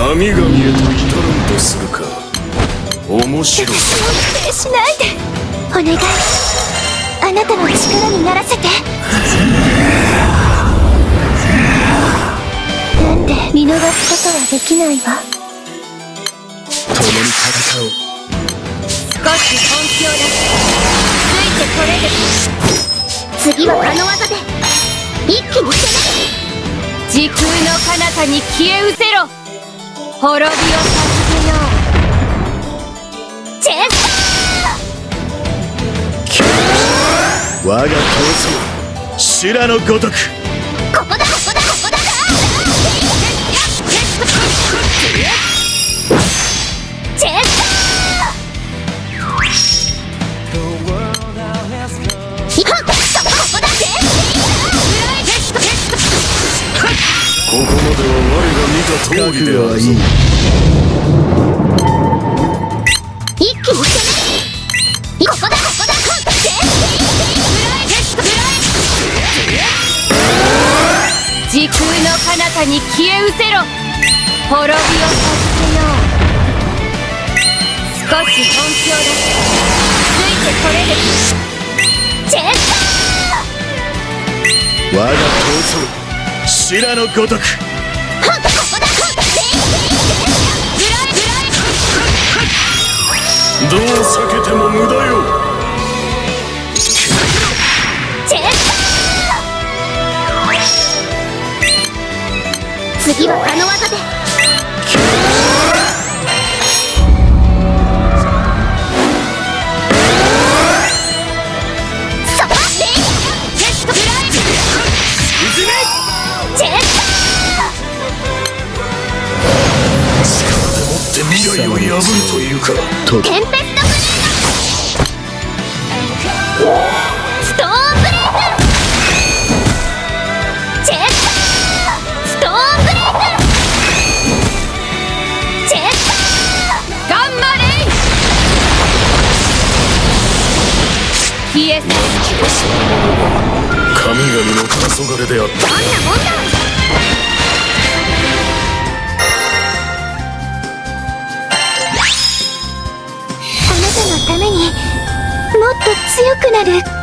神々へと至らんとするか。面白い。 否定しないでお願い。あなたの力にならせて。なんで見逃すことはできないわ。 共に戦おう。 少し本気を出しついてこれる。次はあの技で一気に攻め。時空の彼方に消え失せろ。滅びを授けよう。チェス我が闘争修羅のごとく。 ここだここだここだ。チェスここまでは我が見た通りであるぞ。 一気に攻め。ここだここだ。時空の彼方に消え失せろ。滅びを授けよう。少し本気を出しついてこれる。チェス我が闘争修羅のごとく。どう避けても無駄よ。 チェス次はあの技で。 未来を破るというか。 テンペストグレード。ストーンブレイク。チェスストーンブレイク。チェスガンマレイ。消え去る。 神々の黄昏であった。 どんなもんだ。あなたのためにもっと強くなる。